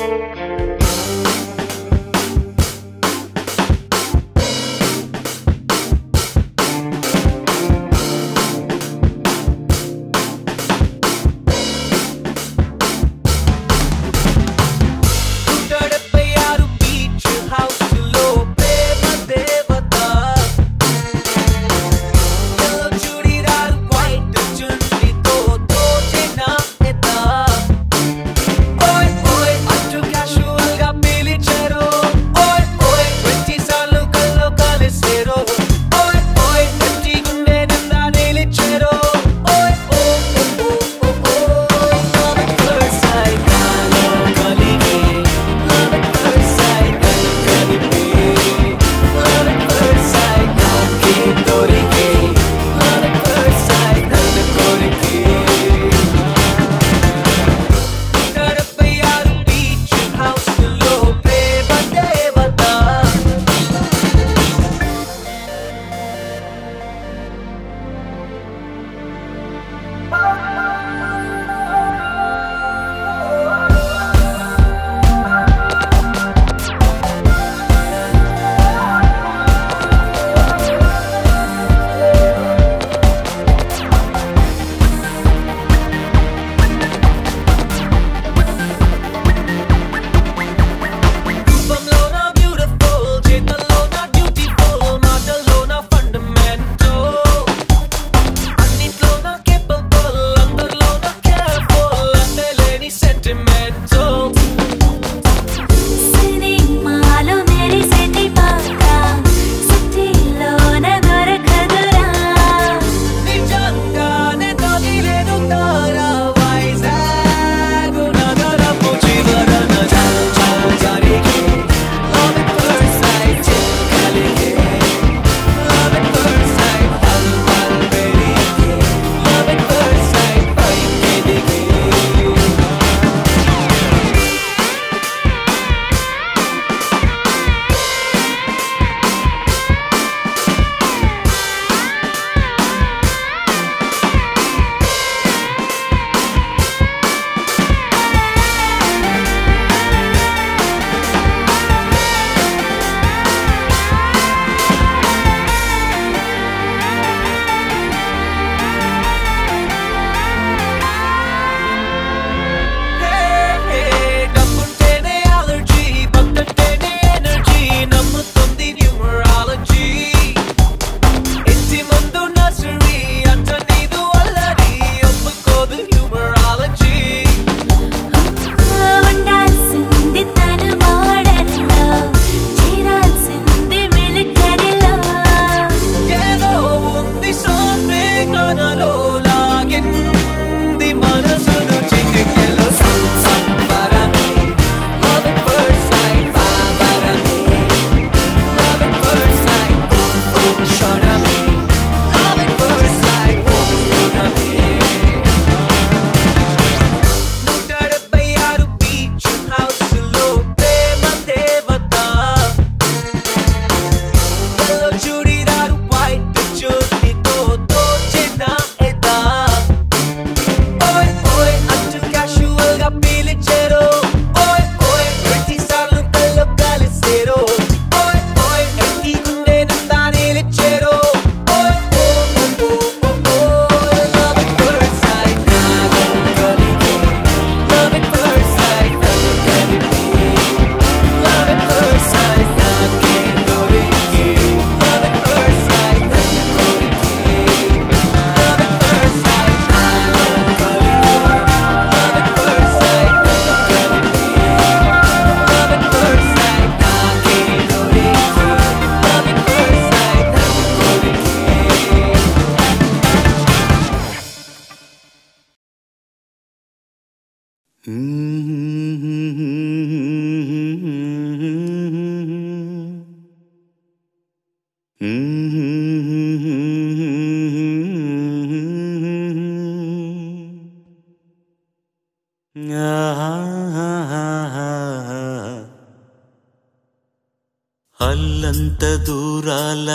అల్లంత దూరాల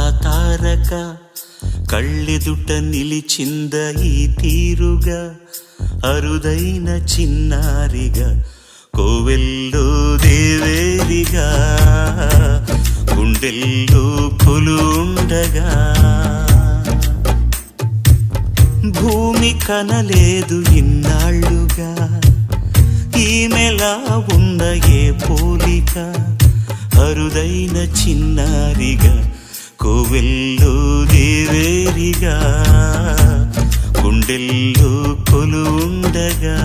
తారక కళ్ళెదుట నిలిచింద ఈ తీరుగా అరుదైన చిన్నారిగా కోవెల్ల గుండెల్లో కొలుండగా భూమి కనలేదు ఇన్నాళ్ళుగా ఈమెలా ఉన్న ఏ పోలిక అరుదైన చిన్నారిగా కోవెల్లో దేవేరిగా గుండెల్లో కొలుండగా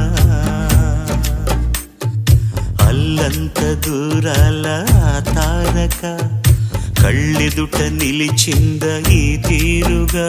అల్లంత దూరాల తారక కళ్ళెదుట నిలిచింద ఈ తీరుగా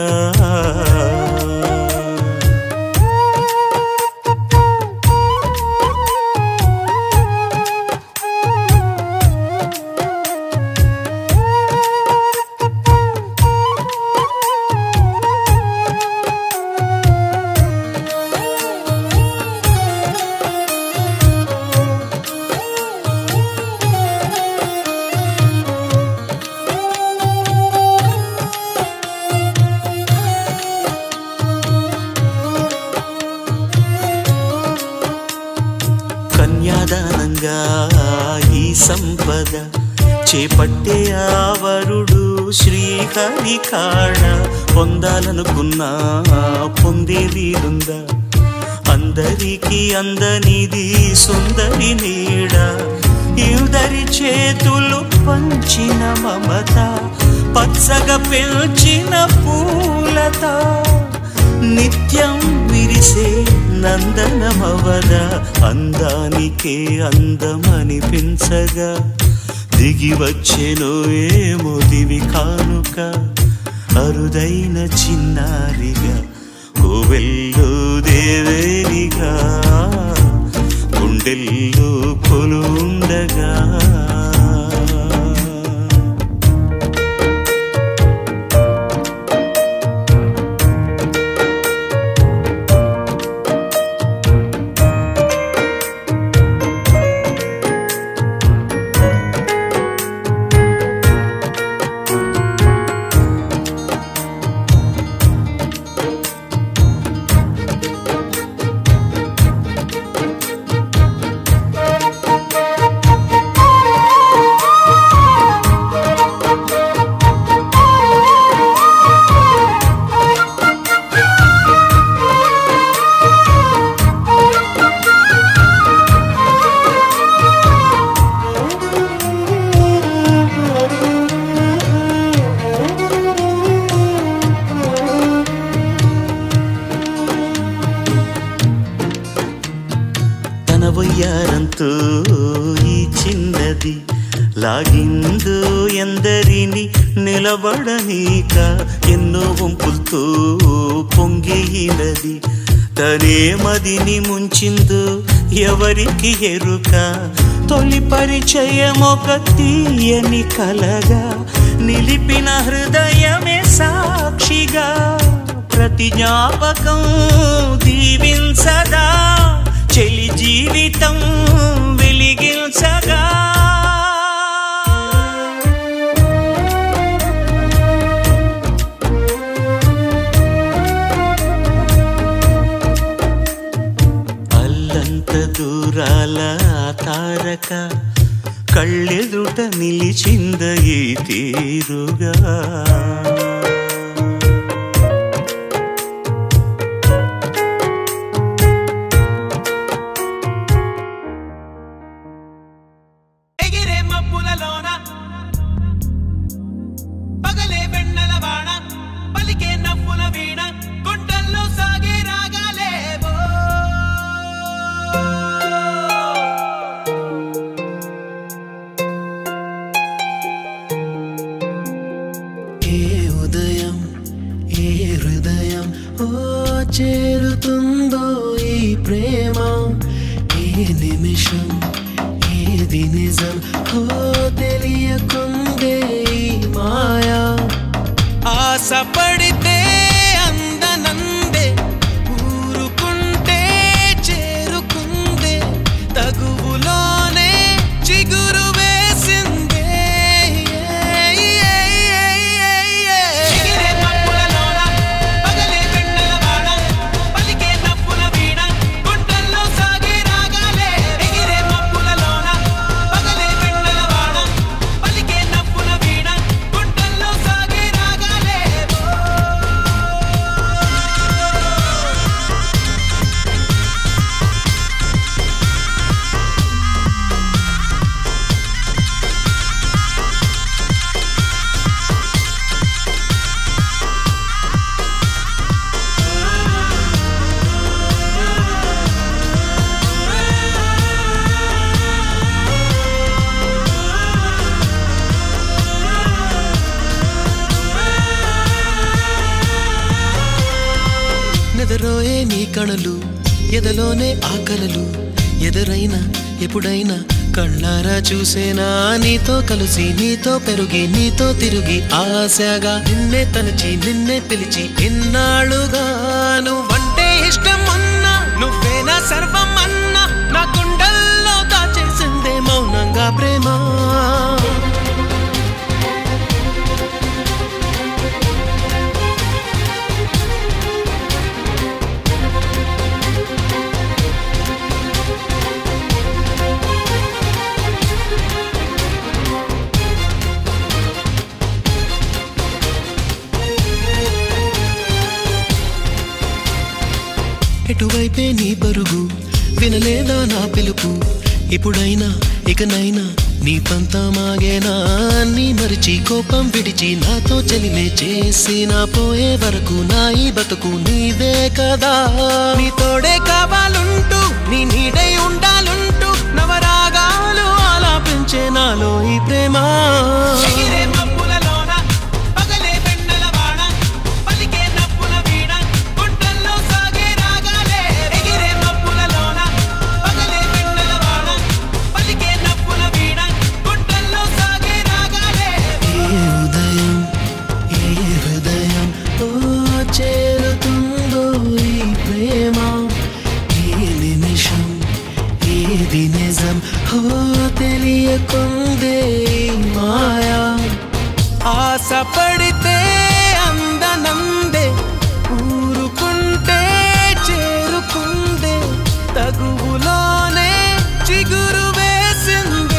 కన్యాదానంగా ఈ సంపద చేపట్టే ఆవరుడు శ్రీహరి కాడ పొందాలనుకున్నా పొందే వీలుందా అందరికీ అందనిది సుందరి నీడ ఇద్దరి చేతులు పంచిన మమత పచ్చగా పెంచిన పూలత నిత్యం విరిసే నందనమవద అందానికే అందమనిపించగా దిగి వచ్చెనో ఏమో దివి కానుక అరుదైన చిన్నారిగా కోవెల్లో దేవేరిగా గుండెల్లో కొలుండగా వయ్యారంతో ఈ చిన్నది లాగిందో ఎందరిని నిలబడనీక ఎన్నో వంపులతో పొంగినది తనే మదిని ముంచిందో ఎవరికి ఎరుక తొలి పరిచయం ఒక తీయని కలగా నిలిపిన హృదయమే సాక్షిగా ప్రతి జ్ఞాపకం దీవించదా చెలి జీవితం వెలిగించగా అల్లంత దూరాల తారక కళ్ళెదుట నిలిచింద ఈ తీరుగా చేరుతుందో ఈ ప్రేమ ఏ నిమిషం ఏది నిజం తెలియకుందే ఈ మాయా ఆశపడితే అందనందే ఊరుకుంటే చేరుకుందే తగువులోనే చిగురు వేసిందే నీ కణలు ఎదలోనే ఆకలలు ఎదురైనా ఎప్పుడైనా కళ్ళారా చూసేనా నీతో కలిసి నీతో పెరుగి నీతో తిరిగి ఆశగా నిన్నే తలచి నిన్నే పిలిచి ఇన్నాళ్ళుగా నువ్వంటే ఇష్టం అన్నా నువ్వేనా సర్వం అన్నా నా గుండెల్లో దాచేసిందే మౌనంగా ప్రేమ ఎటువైపే నీ పరుగు వినలేదా నా పిలుపు ఇప్పుడైనా ఇకనైనా నీ పంతమాగేనా నీ మరిచి కోపం విడిచి నాతో చెలిమే చేసి నా పోయే వరకు నా ఈ బతుకు నీదే కదా నీ తోడే కావాలంటూ నీ నీడై ఉండాలంటూ నవరాగాలు ఆలాపించే నాలో ఈ ప్రేమ తెలియకుందే మాయా ఆశ పడితే అందనందే ఊరుకుంటే చేరుకుందే తగువులోనే చిగురు వేసిందే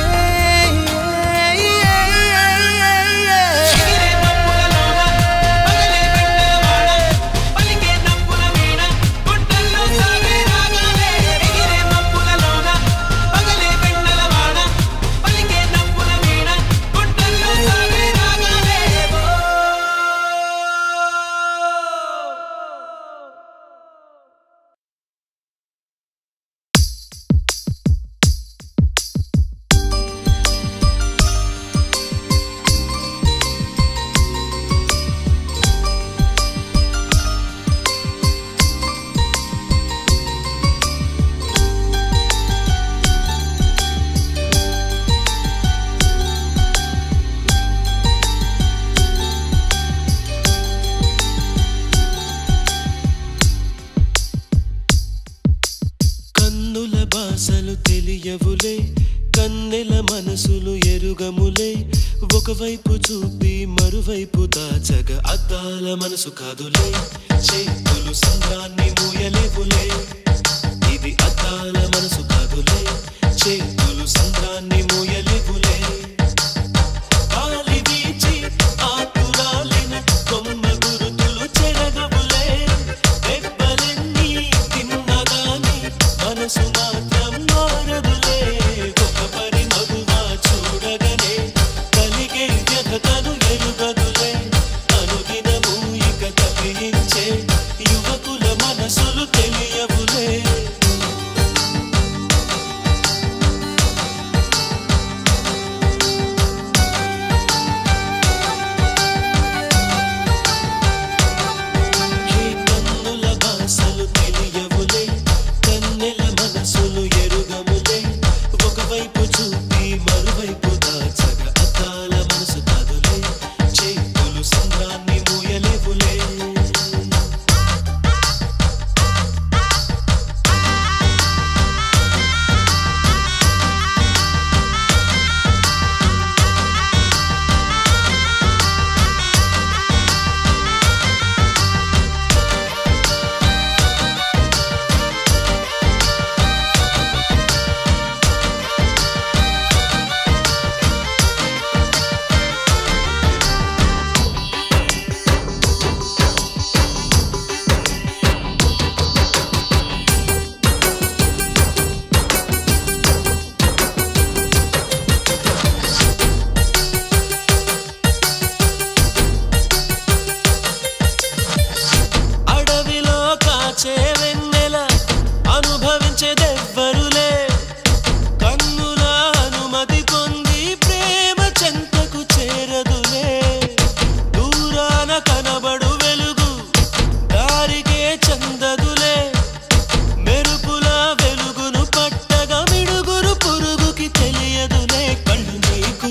తెలియవులే కన్నెల మనసులు ఎరుగములే ఒకవైపు చూపి మరువైపు దాచగా అద్దాల మనసు కాదులే చేతులు సంద్రాన్ని మూయలేవులే ఇది అద్దాల మనసు కాదులే చేతులు సంద్రాన్ని మూయలేవులే గాలి వీచి ఆకురాలిన కొమ్మ గురుతులు చెరగవులే దెబ్బలెన్ని తిన్నగాని మనసు మాత్రం మారదులే ఒక పరి మగువా చూడగనే కలిగే వ్యధతను ఎరుగదులే అనుదినము ఇక తప్పించే యువకుల మనసులు తెలియవులే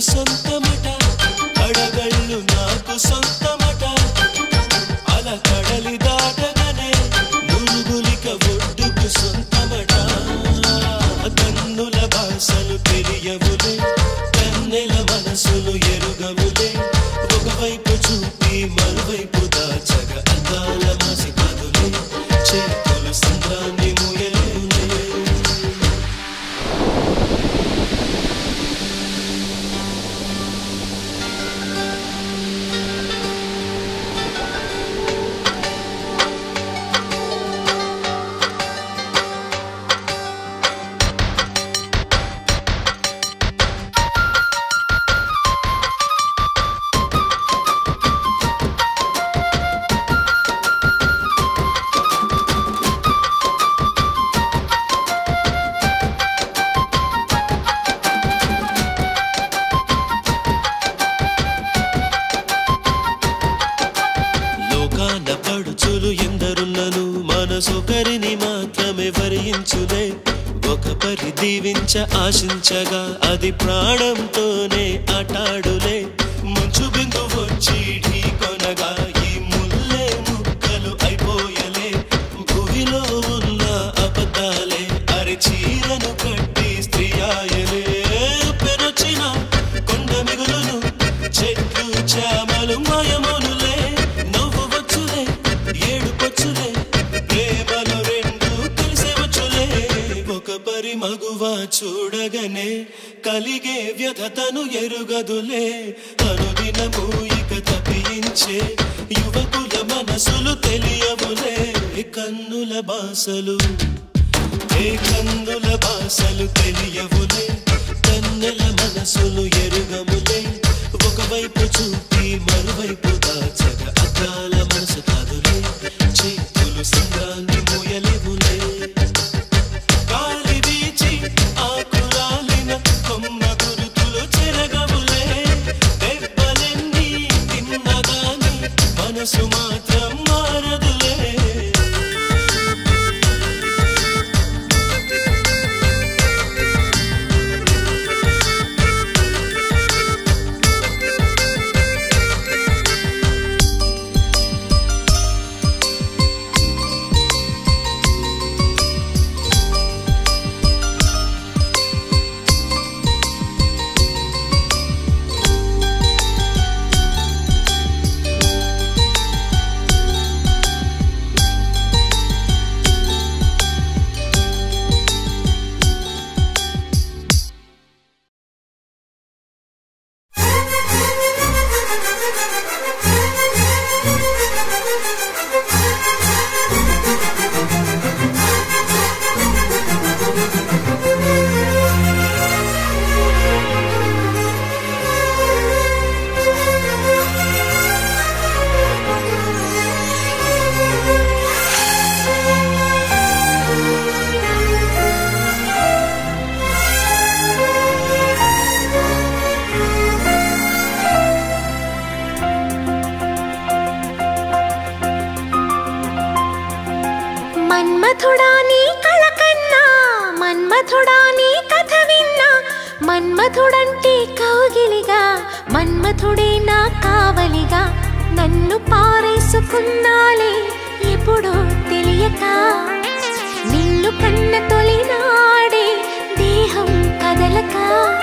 సొంతమట అడగళ్ళు నాకు సొంతమట అలా కడలి దాటగానే మురుగులిక ఒడ్డుకు సొంతమట కన్నుల భాషలు తెలియవులే కన్నెల మనసులు ఎరుగవులే ఒకవైపు చూపి మరువైపు దాచగ అందాల మాసి కదులే చేతులు సంద్రాన్ని ముయలేవులే పడుచులు ఎందరున్నను మనసొకరిని మాత్రమే వరించులే ఒక పరి దీవించ ఆశించగా అది ప్రాణంతోనే ఆటాడులే మంచు బిందు వచ్చి ఢీకొనగా ఈ ముల్లే ముక్కలు అయిపోయలే భూమిలో ఉన్న అబద్ధాలే అరి చీరను కట్టి స్త్రీ ఆయలే పెరొచ్చిన కొండ మిగులును చెట్లు చామలు మాయమునులే మగువ చూడగనే కలిగే వ్యధతను ఎరుగదులే అనుదినము ఇక తప్పించే యువకుల మనసులు తెలియవులే కన్నుల భాషలు కన్నుల భాషలు తెలియవులే కన్నెల మనసులు ఎరుగములే ఒకవైపు చూపి మరువైపు దాచగ అద్దాల మనసు కాదులే చేతులు సంద్రాన్ని మోయలేవులే మనసు మాత్రం మారదులే మన్మథుడా నీ కళ కన్నా మన్మథుడా నీ కథ విన్నా మన్మథుడంటే కౌగిలిగా మన్మథుడే నా కావలిగా నన్ను పారేసుకున్నాలే ఎప్పుడో తెలియక నిన్ను కన్న తొలినాడే దేహం కదలక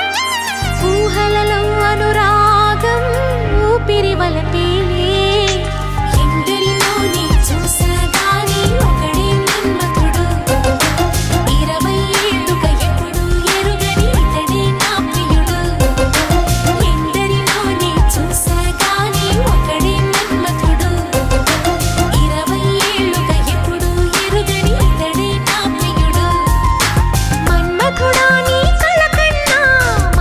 ఊహలలో అనురాగం ఊపిరి వలపేలే ఎందరిలోనే చూసగానే ఒకడే మన్మథుడు 20 ఏళ్లుగా ఎప్పుడు ఎరుగని ఇతడే నా ప్రియుడు ఎందరిలోనే చూసగానే ఒకడే మన్మథుడు 20 ఏళ్లుగా ఎప్పుడు ఎరుగని ఇతడే నా ప్రియుడు మన్మథుడా నీ కళ కన్నా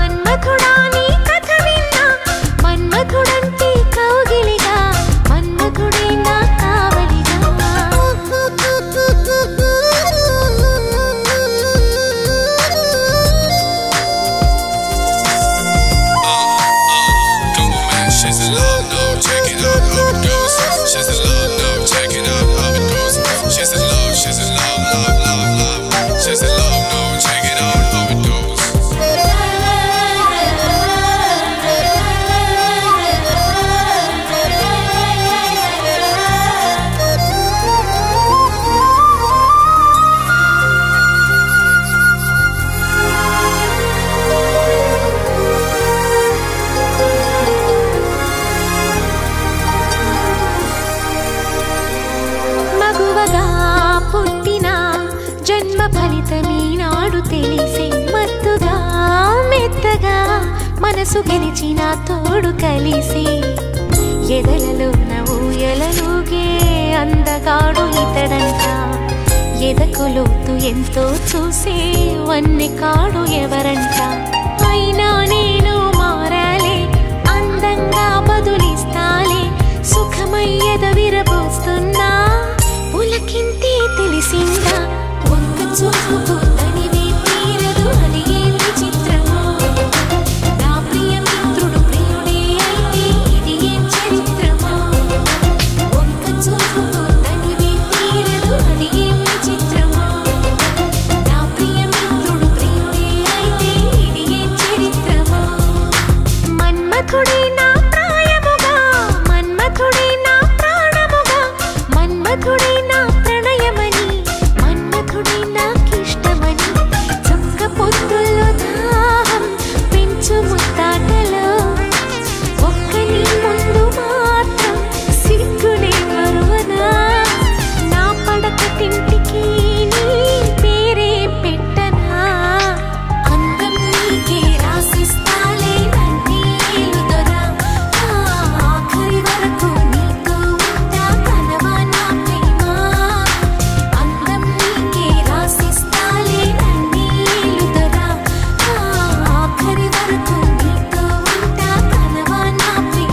మనసు గెలిచిన తోడు కలిసి ఎదలలోన ఊయలలుగే అందగాడు ఇతడంట ఎదకులోతు ఎంతో చూసే వన్నె కాడు ఎవరంట అయినా నేను మారాలే అందంగా బదులిస్తాలే సుఖమయ్యద విరబోస్తున్నా పులకింతే తెలిసిందా ఒక్క చూపుకు తనివే తీరదు అది ఏం విచిత్రమో నా ప్రియ మిత్రుడు ప్రియుడే అయితే ఇది ఏం చరిత్రమో ఒక్క చూపుకు తనివే తీరదు అది ఏం విచిత్రమో నా ప్రియ మిత్రుడు ప్రియుడే అయితే ఇది ఏం చరిత్రమో మన్మథుడే నా ప్రాయముగా మన్మథుడే నా ప్రాణముగా మన్మథుడే నా ప్రణయమని మన్మథుడే నాకిష్టమని చొక్క పొద్దుల్లో దాహం పెంచు ముత్తాటలో ఒక్క నీ ముందు మాత్రం సిగ్గునే మరువనా నా పడక తింటికి నీ పేరే పెట్టనా అందం నీకే రాసిస్తాలే నంది ఏలుదొరా ఆఖరి వరకు నీతో ఉంటా కలవా నా ప్రేమ అందం నీకే రాసిస్తాలే నంది ఏలుదొరా ఆఖరి వరకు నీతో ఉంటా కలవా నా ప్రేమ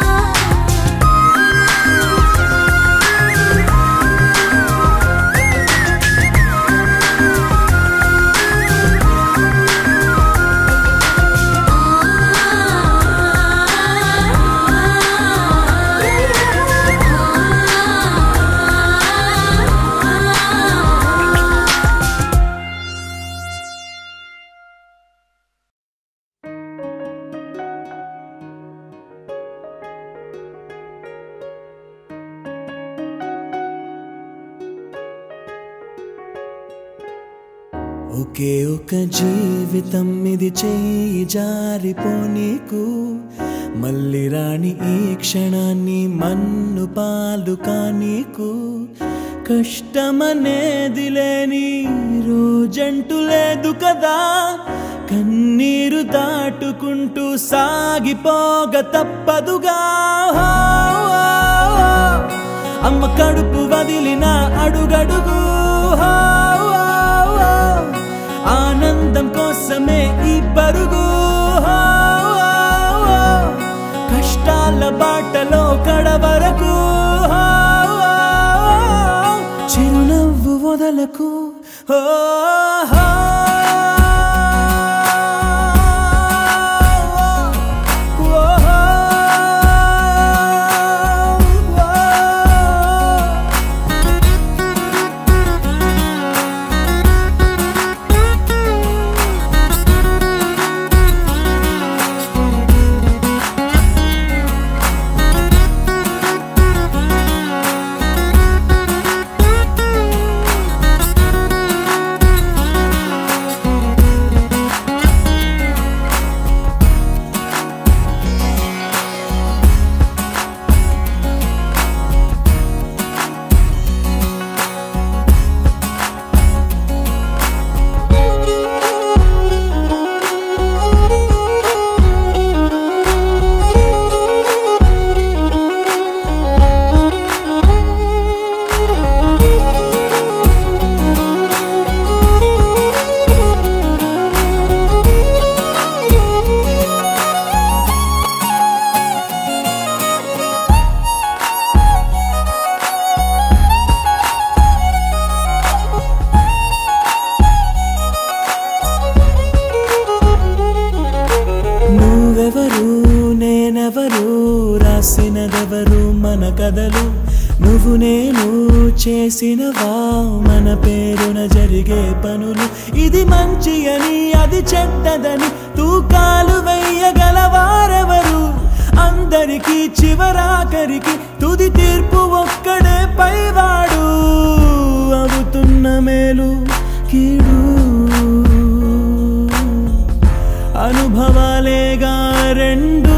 ఒకే ఒక జీవితం ఇది చేయి జారిపోనీకు మళ్ళీ రాణి ఈ క్షణాన్ని మన్ను పాలు కానీకు కష్టమనేది లేని రోజంటూ లేదు కదా కన్నీరు దాటుకుంటూ సాగిపోగ తప్పదుగా అమ్మ కడుపు వదిలిన అడుగడుగు ఆనందం కోసమే ఈ పరుగు కష్టాల బాటలో కడవరకు చిరునవ్వు వదలకు రాసినదెవరు మన కథలు నువ్వు నేను చేసినవా మన పేరున జరిగే పనులు ఇది మంచి అని అది చెడ్డదని తూకాలు వేయగలవారెవరు అందరికీ చివరాఖరికి తుది తీర్పు ఒక్కడే పైవాడు అవుతున్న మేలు కీడు అనుభవాలేగా రెండు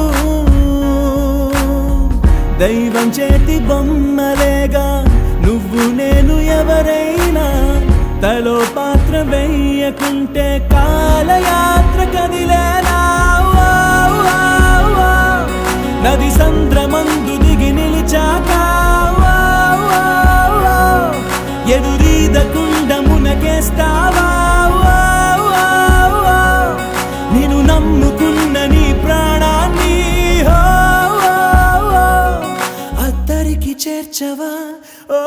దైవం చేతి బొమ్మలేగా నువ్వు నేను ఎవరైనా తలో పాత్ర వేయకుంటే కాలయాత్ర కదిలేలా నమ్ముకున్న నీ ప్రాణాన్ని అద్దరికి చేర్చవా ఓ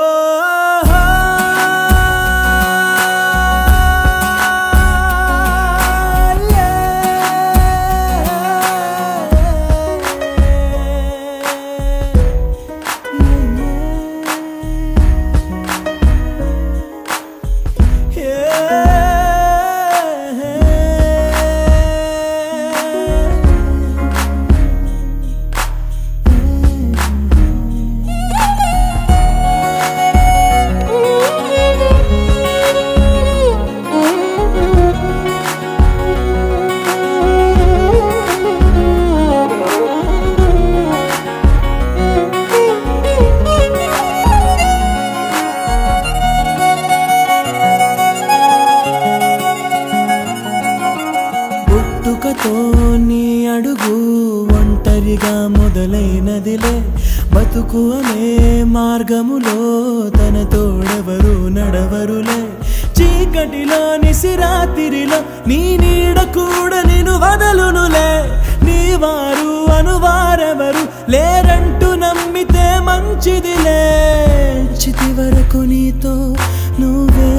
నీ అడుగు ఒంటరిగా మొదలైనదిలే బతుకు అనే మార్గములో తన తోడెవరు నడవరులే చీకటిలో నిసిరాతిరిలో నీ నీడ కూడా నిన్ను వదలునులే నీ వారు అనువారెవరు లేరంటూ నమ్మితే మంచిదిలే చితి వరకు నీతో నువ్వే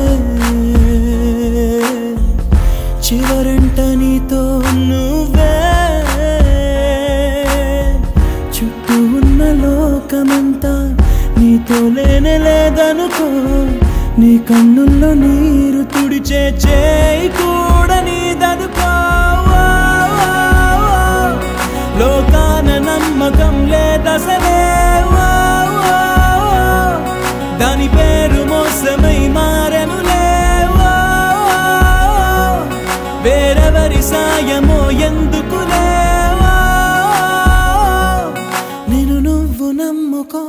చివరంట నీతో నువ్వే చుట్టూ ఉన్న లోకమంతా నీతో లేదనుకో నీ కన్నుల్లో నీరు తుడిచే చేయి కూడా నీదనుకో లోకాన నమ్మకం లేదసలే దాని పేరు మోసమై మారెనులే వేరెవరి సాయమో ఎందుకులే నేను నువ్వు నమ్ముకో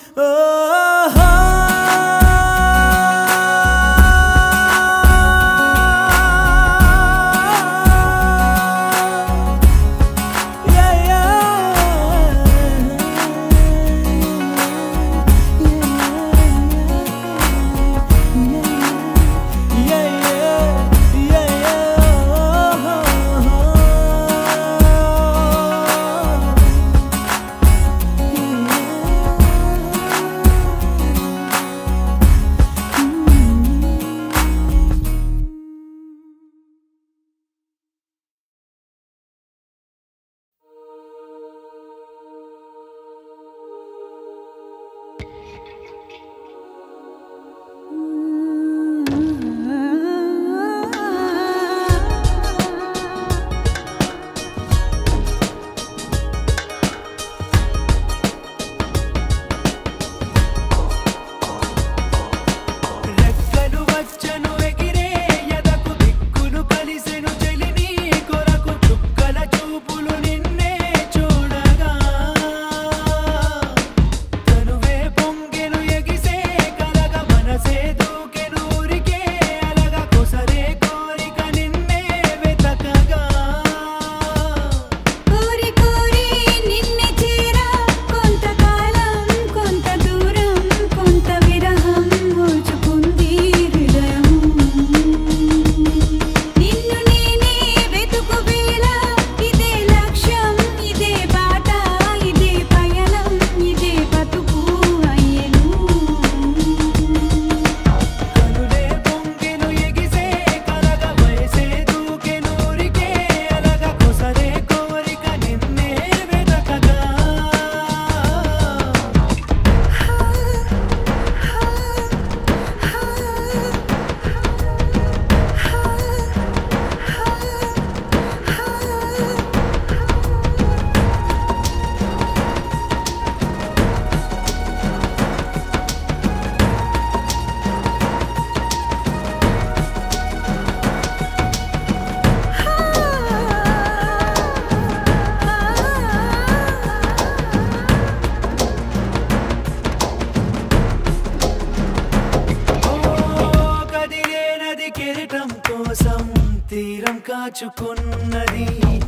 తీరం కాచుకున్నది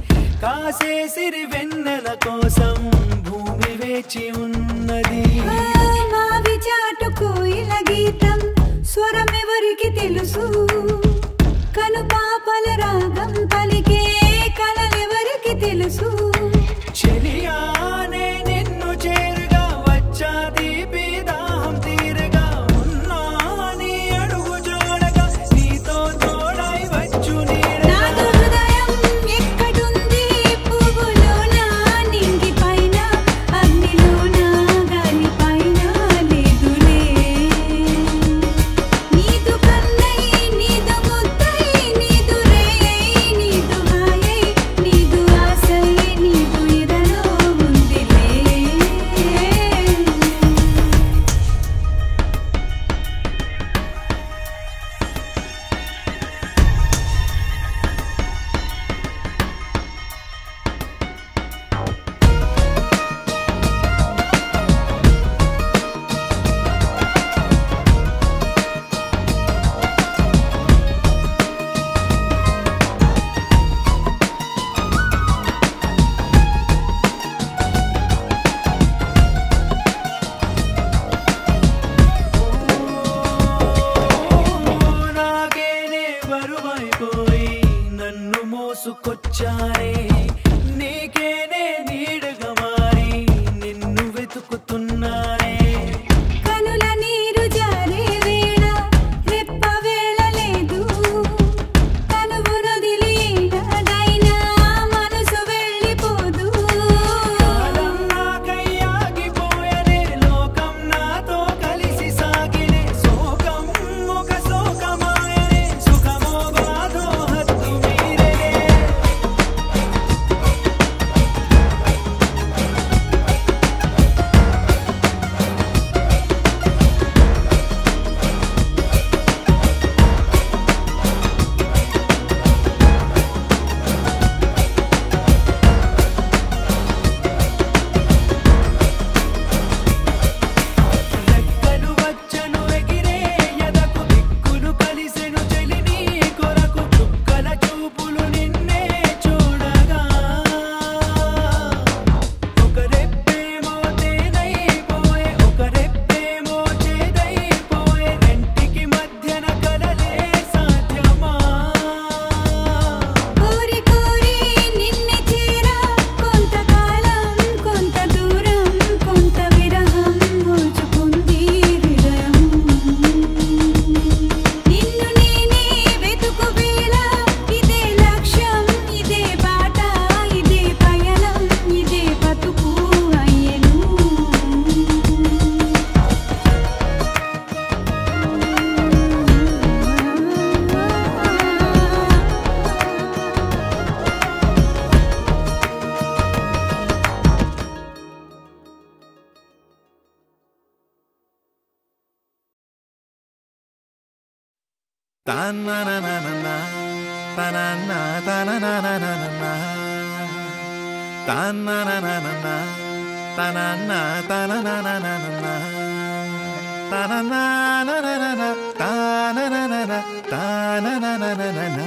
కాసే సిరి వెన్నెల కోసం భూమి వేచి ఉన్నది మావి చాటుకు ఇలా గీతం స్వరం ఎవరికి తెలుసు కను పాపల రాగం పలికే కలలెవరి తెలుసు చెలియానే నిన్ను చేరుగా వచ్చా తీపి దాహం తీరగా ఉన్నా నీ అడుగు జోడగా నీతో తోడై వచ్చు నా హృదయం ఎక్కడుంది పువ్వులోన నింగి పైన అగ్నిలోన గాలి పైన లేదులే నీదు కన్నై నీదు ముద్దై నీదు రేయై నీదు హాయై నీదు ఆశై నీదు ఇదలో ఉందిలే నాకేనే బరువైపోయి నన్ను మోసుకొచ్చానే నీకేనే నీడగా మారి నిన్ను వెతుకుతున్నానే కనుల నీరు జారే వేళ రెప్ప వేళ లేదు తనువు నదిలి ఏడాదైనా మనసు వెళ్ళిపోదు కాలం నాకై ఆగిపోయనే లోకం నాతో కలిసి సాగినే శోకం ఒక శోకమాయనే సుఖమో బాధో హద్దు మీరనే రెక్కలు వచ్చను ఎగిరే ఎదకు దిక్కులు కలిసెను చెలిని కొరకు చుక్కల చూపులు నిన్నే చూడగా ఒక రెప్పేమో తేనైపోయే ఒక రెప్పేమో చేదైపోయే రెంటికి మధ్యన కలలే సాధ్యమా కోరి కోరి నిన్నే చేరా కొంతకాలం కొంత దూరం కొంత విరహం మోచుకుంది హృదయం నిన్ను నేనే వెతుకు వేళ ఇదే లక్ష్యం ఇదే బాట ఇదే పయనం ఇదే బతుకు అయ్యెను Ta-na-na-na-na-na, ta-na-na, ta-na-na-na-na-na, ta-na-na-na-na-na, ta-na-na, ta-na-na-na-na-na, ta-na-na-na-na-na-na, ta-na-na-na-na, ta-na-na-na-na-na.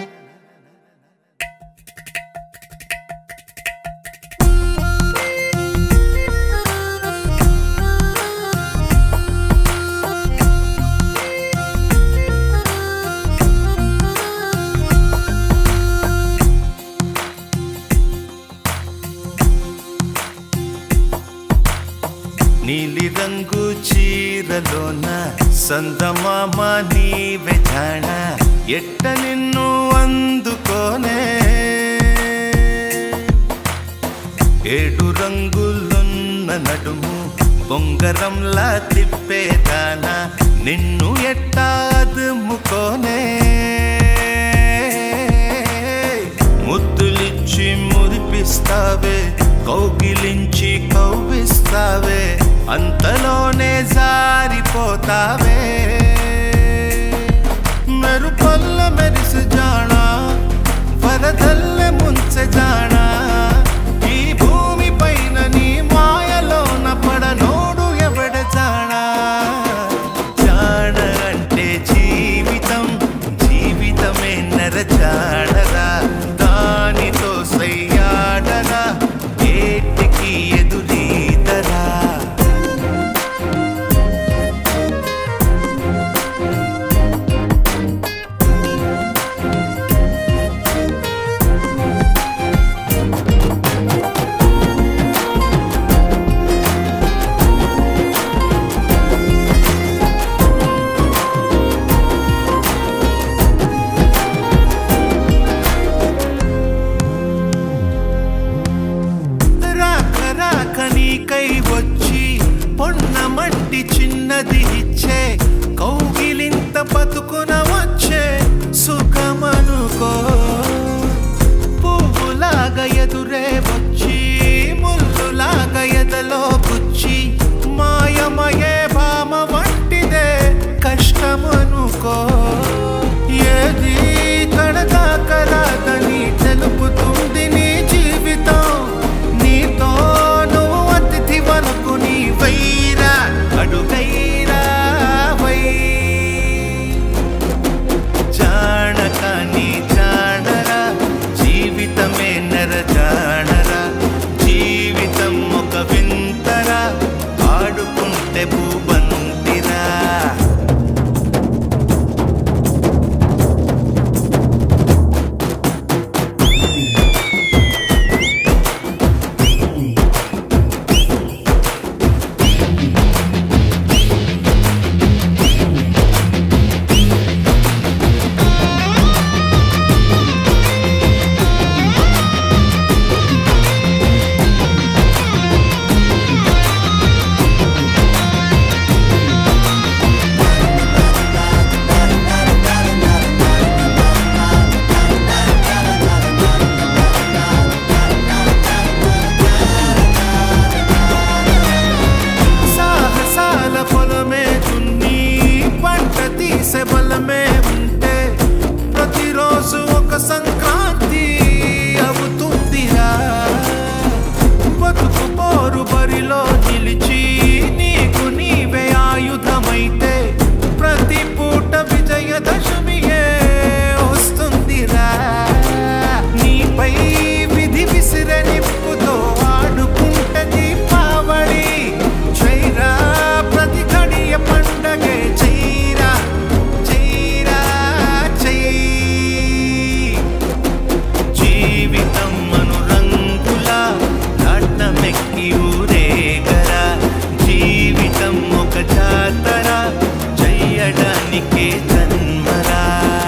నీలి రంగు చీరలోన సందమామ నీవే జాణ ఎట్ట నిన్ను అందుకోనే ఏడు రంగులున్న నడుము బొంగరంలా తిప్పేదానా నిన్ను ఎట్టా అదుముకోనే ముద్దులిచ్చి మురిపిస్తావే కౌగిలించి కౌగిస్తావే అంతలోనే జారిపోతావే మెరుపల్ల మెరిసి జానా వరదల్లె ముంచె జానా ఈ భూమి పైన నీ మాయలోన పడనోడు ఎవడ జానా జాన అంటే జీవితం జీవితమే నర జాడరా దానితో సయ్యాడరా ఏటికి ఎదురీతరా కంటి చిన్నది ఇచ్చే కౌగిలింత బతుకున వచ్చే సుఖమనుకో పువ్వులాగా ఎదురే వచ్చి ముల్లులాగా ఎదలో గుచ్చి మాయమయే భామ వంటిదే కష్టమనుకో ఏది కడదాకరాదని తెలుపుతుంది నీ జీవితం నీతో నువ్వు అతిథి వరకు నీ వైరా అడుగైరా వై జానక నీ జానరా జీవితమే నర జానరా జీవితం ఒక వింతరా ఆడుకుంటే భూబంతిరా బలమే ఉంటే ప్రతిరోజు ఒక సంక్రాంతి అవుతుందిరా బతుకు పోరు బరిలో నిలిచి నీకు నీవే ఆయుధమైతే ప్రతి పూట విజయదశమియే వస్తుందిరా నీపై విధి విసిరే నిప్పుతో ఆడుకుంటే దీపావళి చైరా ప్రతి గడియ పండగే చైరా జీవితం అనురంగుల నాట్యమెక్కి ఊరేగరా జీవితం ఒక జాతర చెయ్యడానికే జన్మరా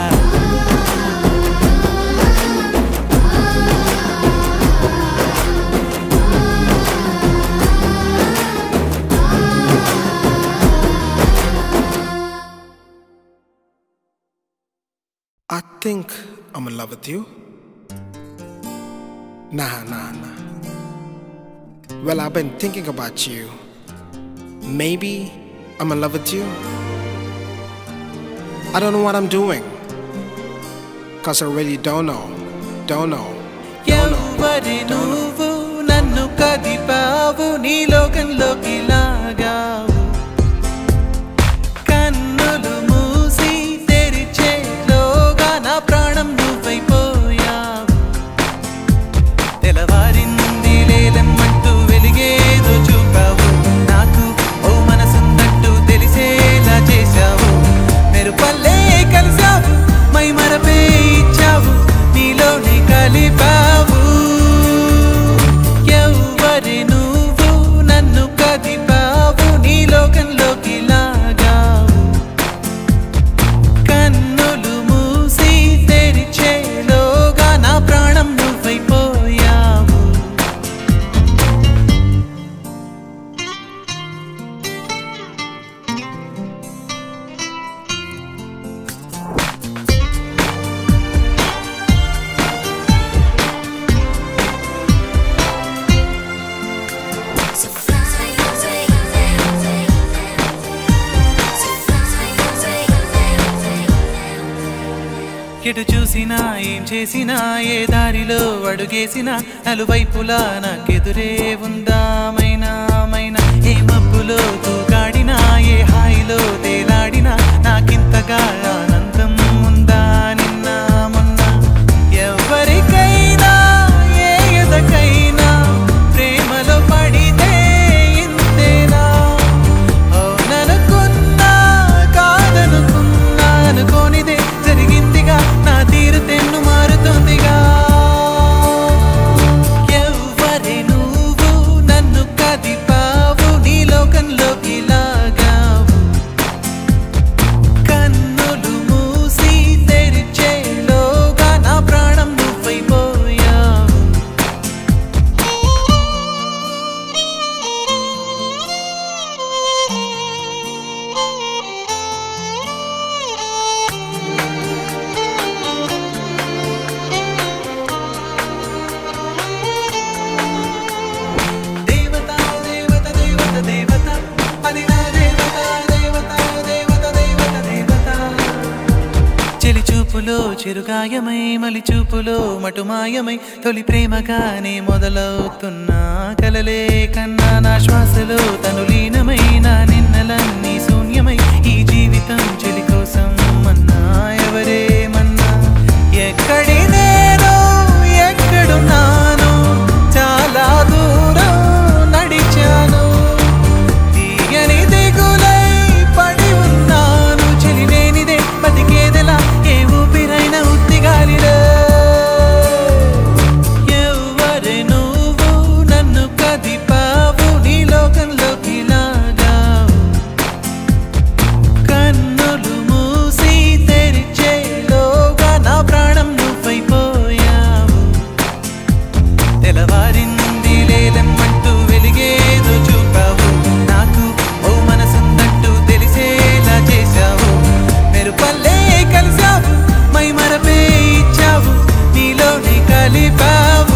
I think I'm in love with you. Nah. Well, I've been thinking about you. Maybe I'm in love with you. I don't know what I'm doing. Cause I really don't know. ఎవరి నువ్వు నన్ను కదిపావు నీ లోకంలోకి లాగావు కన్నులు మూసి తెరిచేలోగా నా ప్రాణం నువ్వైపోయావు తెల్లవారింది లేలమ్మంటూ వెలిగేదో చూపావు నాకు ఓ మనసున్నట్టు తెలిసేలా చేశావు మెరుపల్లే కలిసావు మై మరపే ఇచ్చావు నీలోనే కలిపావు ఎవరి నువ్వు నన్ను కదిపావు నీ లోకంలోకి లాగావు కన్నులు మూసి తెరిచేలోగా నా ప్రాణం నువ్వైపోయావు ఎటు చూసినా ఏం చేసినా ఏ దారిలో అడుగేసినా నలువైపులా నాకెదురే ఉందామైనా ఏ మబ్బులో తూగాడినా ఏ హాయిలో తేలాడినా నాకింతగా ఆనందం ఉందా నిన్న మొన్న ఎవరికైనా ఏ ఎదకైనా ప్రేమలో పడితే ఇంతేనా అవుననుకున్నా కాదనుకున్నా అనుకోనిదే జరిగిందిగా నా తీరు తెన్ను మారుతుందిగా ఎవరి నువ్వు నన్ను కదిపావు నీ లోకంలోకి లాగావు కన్నులు చూపులో చిరుగాయమై మలి చూపులో మటుమాయమై తొలి ప్రేమగానే మొదలవుతున్నా కలలే కన్నా నా శ్వాసలో తను లీనమై నా నిన్నలన్నీ శూన్యమై ఈ జీవితం చెలి కోసం మన్నా ఎవరేమన్నా ఎక్కడి నేను ఎక్కడున్నాను చాలా దూరం నడిచాను తీయని దిగులై పడి ఉన్నాను చెలి లేనిదే బతికేదెలా ఏ ఊపిరైన ఉత్తిగాలిలో ఎవరే నువ్వు నన్ను కదిపావు నీ లోకంలోకి లాగావు కన్నులు మూసి తెరిచేలోగా నా ప్రాణం నువ్వైపోయావు తెల్లవారింది లేలమ్మంటూ వెలిగేదో చూపావు నాకు ఓ మనసుందంటూ తెలిసేలా చేశావు మెరుపల్లే కలిసావు మై మరపే ఇచ్చావు నీలోనే కలిపావు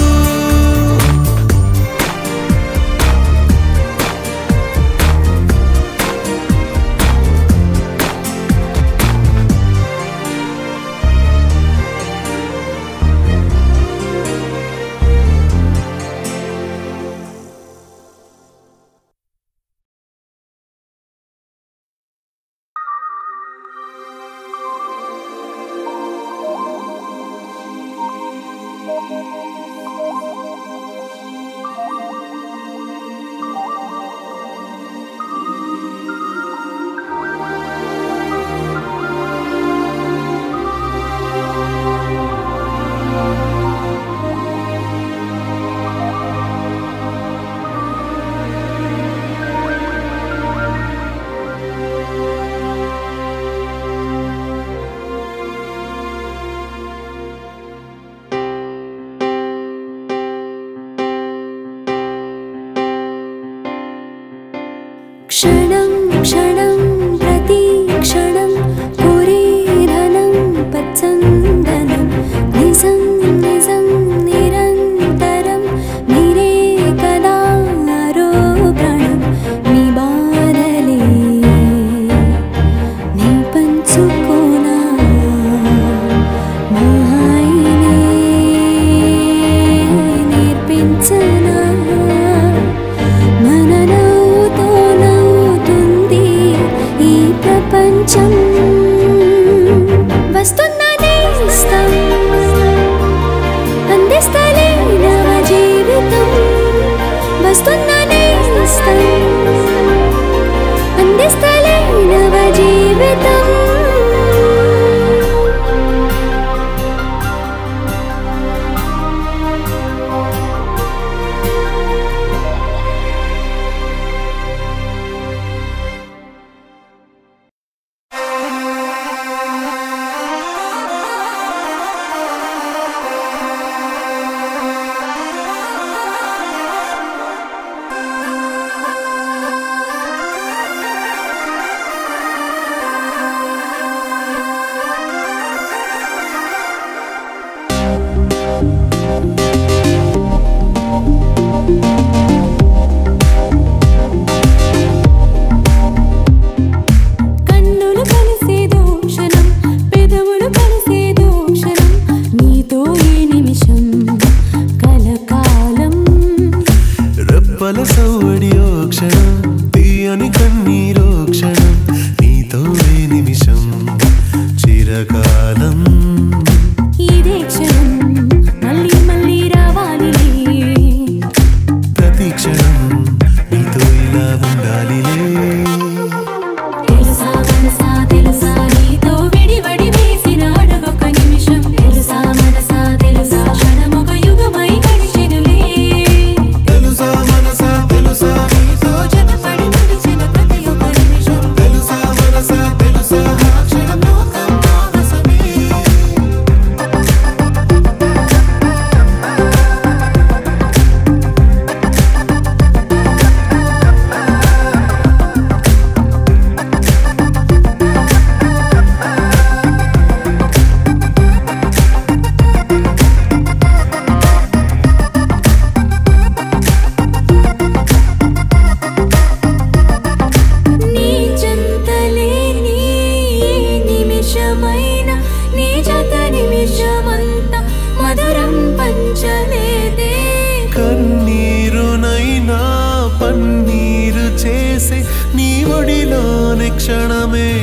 क्षणं क्षणं प्रतीक्षणं पुरीधनं पच्चन्दनं निजं निजं निरन्तरं निरे कदा आरोपणं निबाधले निपञ्चुकोना मायने निर्पिंचना మననవుతో నవ్వుతుంది ఈ ప్రపంచం వస్తున్నదే ఇష్టం అందిస్తలే నవ జీవితం వస్తున్నదే ఇష్టం అందిస్తలే నవ జీవితం తెలుసా మనసా తెలుసా నీతో జత క్షణమే